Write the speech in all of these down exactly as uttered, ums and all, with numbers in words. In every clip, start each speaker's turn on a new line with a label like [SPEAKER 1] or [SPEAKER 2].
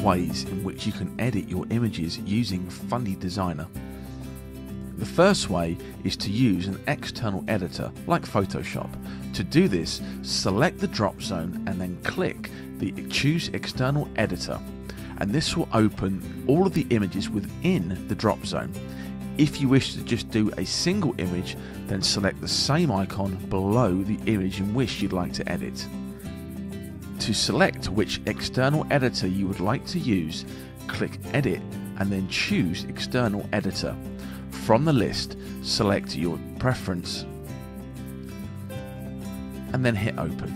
[SPEAKER 1] ways in which you can edit your images using Fundy Designer. The first way is to use an external editor like Photoshop. To do this, select the drop zone and then click the Choose External Editor, and this will open all of the images within the drop zone. If you wish to just do a single image, then select the same icon below the image in which you'd like to edit. To select which external editor you would like to use, click Edit and then choose External Editor. From the list, select your preference and then hit Open.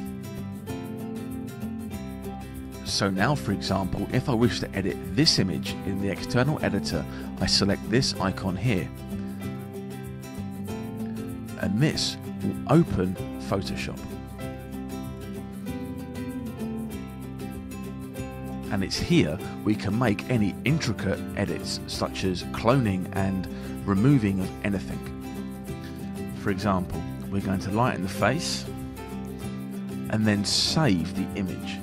[SPEAKER 1] So now, for example, if I wish to edit this image in the external editor, I select this icon here, and this will open Photoshop. And it's here we can make any intricate edits, such as cloning and removing of anything. For example, we're going to lighten the face and then save the image.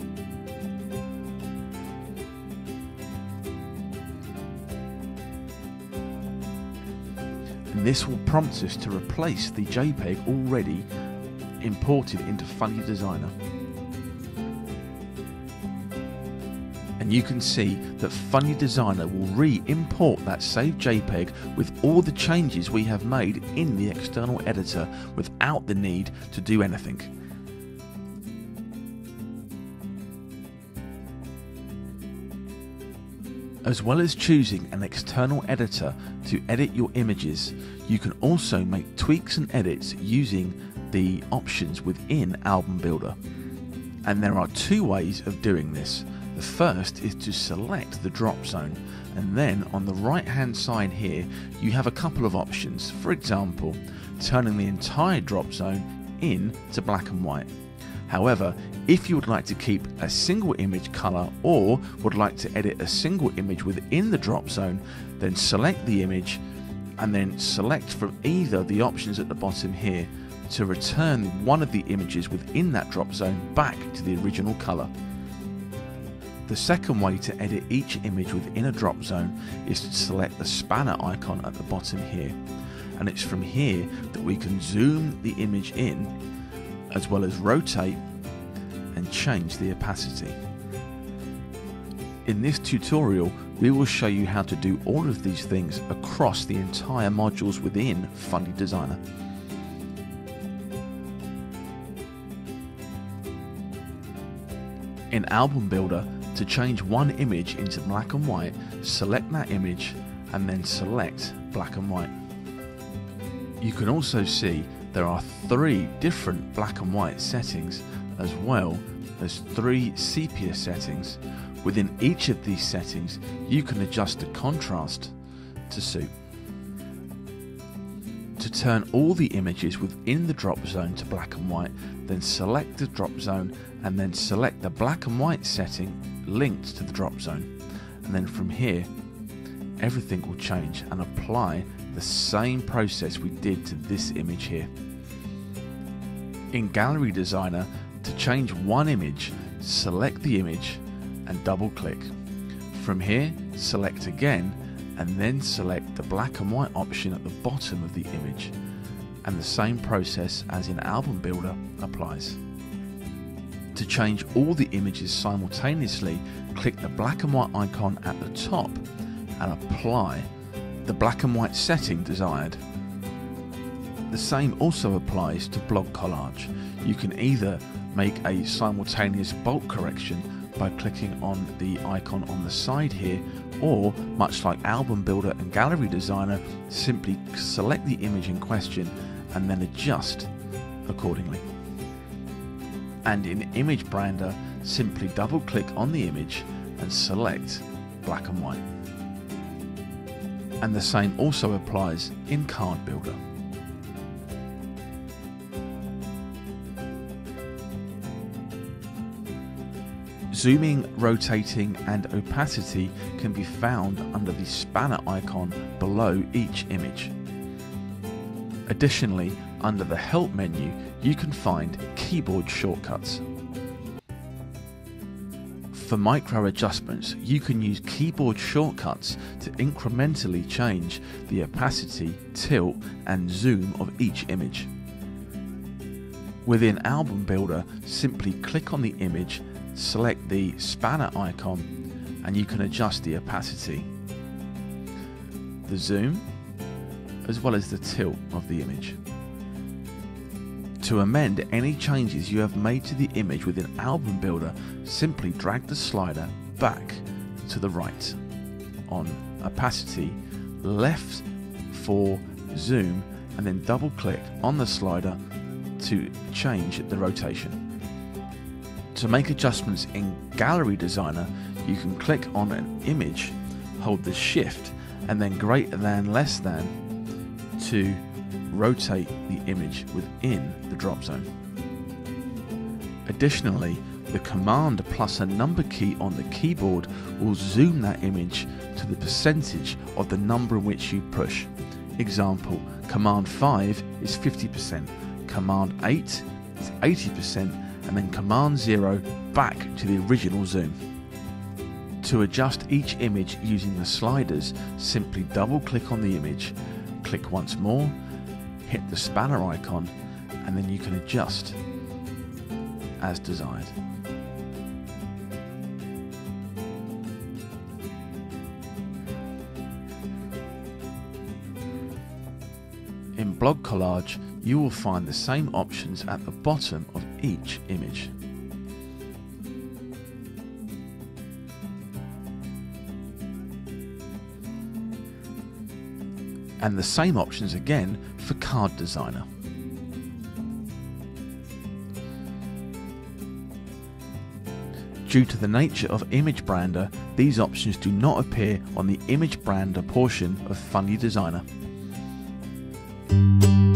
[SPEAKER 1] And this will prompt us to replace the JPEG already imported into Fundy Designer. And you can see that Fundy Designer will re-import that saved JPEG with all the changes we have made in the external editor without the need to do anything. As well as choosing an external editor to edit your images, you can also make tweaks and edits using the options within Album Builder. And there are two ways of doing this. The first is to select the drop zone, and then on the right hand side here you have a couple of options. For example, turning the entire drop zone into black and white. However, if you would like to keep a single image color or would like to edit a single image within the drop zone, then select the image and then select from either the options at the bottom here to return one of the images within that drop zone back to the original color. The second way to edit each image within a drop zone is to select the spanner icon at the bottom here, and it's from here that we can zoom the image in as well as rotate and change the opacity. In this tutorial we will show you how to do all of these things across the entire modules within Fundy Designer. In Album Builder, to change one image into black and white, select that image and then select black and white. You can also see there are three different black and white settings as well as three sepia settings. Within each of these settings you can adjust the contrast to suit. To turn all the images within the drop zone to black and white, then select the drop zone and then select the black and white setting linked to the drop zone, and then from here everything will change and apply the same process we did to this image here. In Gallery Designer, to change one image, select the image and double click. From here, select again and then select the black and white option at the bottom of the image, and the same process as in Album Builder applies. To change all the images simultaneously, click the black and white icon at the top and apply the black and white setting desired. The same also applies to block collage. You can either make a simultaneous bulk correction by clicking on the icon on the side here, or much like Album Builder and Gallery Designer, simply select the image in question and then adjust accordingly. And in Image Brander, simply double click on the image and select black and white. And the same also applies in Card Builder. Zooming, rotating and opacity can be found under the spanner icon below each image. Additionally, under the Help menu, you can find keyboard shortcuts. For micro adjustments, you can use keyboard shortcuts to incrementally change the opacity, tilt and zoom of each image. Within Album Builder, simply click on the image, select the spanner icon, and you can adjust the opacity, the zoom, as well as the tilt of the image. To amend any changes you have made to the image within Album Builder, simply drag the slider back to the right on opacity, left for zoom, and then double click on the slider to change the rotation. To make adjustments in Gallery Designer, you can click on an image, hold the shift and then greater than less than to rotate the image within the drop zone. Additionally, the command plus a number key on the keyboard will zoom that image to the percentage of the number in which you push. Example, command five is fifty percent, command eight is eighty percent, and then command zero back to the original zoom. To adjust each image using the sliders, simply double click on the image, click once more, hit the spanner icon, and then you can adjust as desired. In Block Collage, you will find the same options at the bottom of each image. And the same options again for Card Designer. Due to the nature of Image Brander, these options do not appear on the Image Brander portion of Fundy Designer.